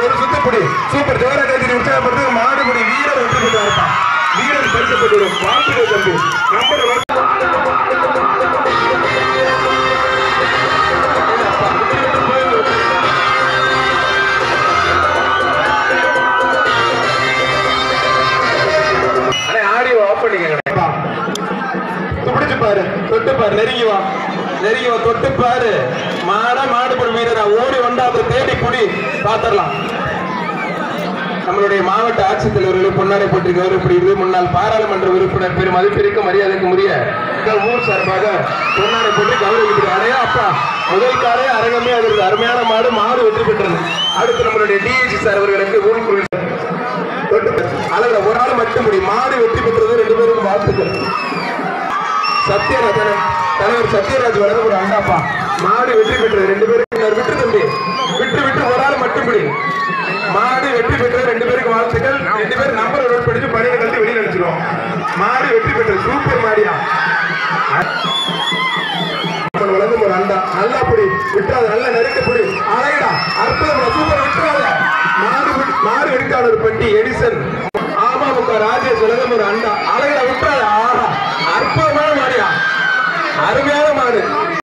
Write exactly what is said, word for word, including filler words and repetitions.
ஒரு சுத்தப்படி சூப்பர் ஜோரா கைதி உற்சாகப்படுத்து மாடுபடி வீரர் வெற்றி பெற்று இருப்பான் வீரர் பரிசப்பட்டு வாழ்த்துக்கள் தம்பி நம்பர் ஆடியோ ஆஃப் பண்ணிக்கங்க துடிச்சு பாரு தொட்டு பாரு நெருங்கி வா நெருங்கி வா தொட்டு பாரு மாட மாடுபடி வீரரா ஓடி வந்தா அப்புறம் தேடி புடி பாத்திரலாம் நம்மளுடைய மாவட்ட ஆட்சித்தலைவர்கள் பொன்னாடை போட்டிருக்கவர் இப்படி இது முன்னாள் பாராளுமன்ற உறுப்பினர் பெரும் மதிப்பிற்கு மரியாதைக்கு முடிய ஊர் சார்பாக பொன்னாடை போட்டு கௌரவிக்கிறது அடையா அப்பா முதல் காலே அரங்கமே அது அருமையான மாடு மாடு வெற்றி பெற்றது அடுத்து நம்மளுடைய டிஐஜி சார் அவர்களுக்கு ஊர் அளவுல ஒரு ஆள் மட்டும்படி மாடு வெற்றி பெற்றது ரெண்டு பேருக்கும் வாழ்த்துக்கள் சத்யராஜன் தலைவர் சத்யராஜ் வளர ஒரு அண்டாப்பா மாடு வெற்றி பெற்றது ரெண்டு பேரும் விட்டு தம்பி விட்டு விட்டு ஒரு ஆள் மட்டும்படி மாடு வெற்றி பெற்றது ரெண்டு பேருக்கு வாழ்த்துக்கள் ரெண்டு பேரும் நம்பர் நோட் படிச்சு பணியை கட்டி வெளியில் அடிச்சிடும் மாடு வெற்றி பெற்றது சூப்பர் மாடியா வளர்ந்து ஒரு அண்டா நல்லா புடி விட்டாத நல்ல நெருக்க புடி அழகடா அற்புதம் சூப்பர் விட்டுறாத மாடு மாடு வெடிக்கான ஒரு பட்டி எடிசன்